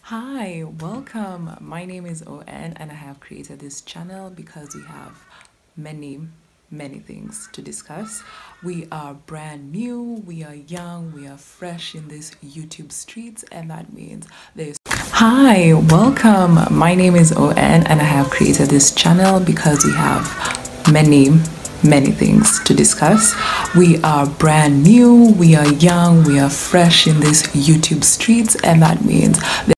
Hi, welcome. My name is ON and I have created this channel because we have many things to discuss. We are brand new, we are young, we are fresh in this YouTube streets, and that means there's Hi, welcome. My name is ON and I have created this channel because we have many things to discuss. We are brand new, we are young, we are fresh in this YouTube streets, and that means